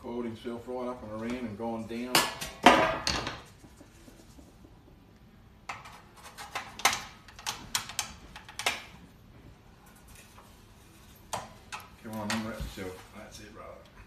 Coiled himself right up and around and gone down. Come on, unwrap yourself. That's it, brother.